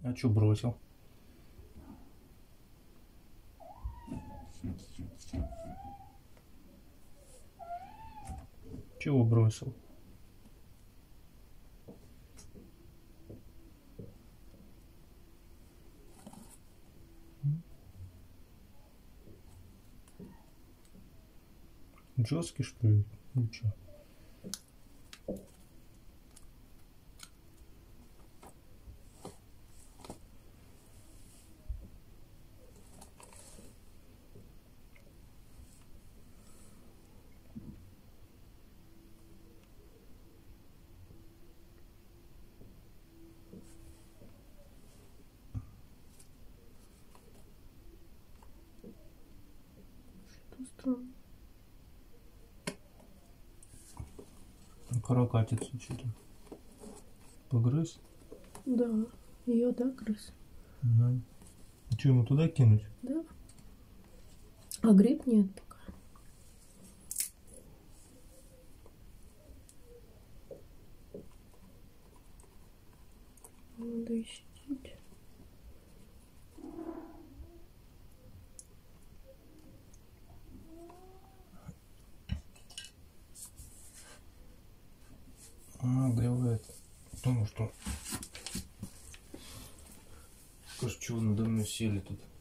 А чё бросил? Чего бросил? Джоски, что ли? Ну чё? Что странно? Каракатицу что-то погрыз? Да, ее да, грыз. Ага. Что, ему туда кинуть? Да. А гриб нет пока. Надо и сидеть. Да его это. Потому что... Скажи, чего надо мной сели тут?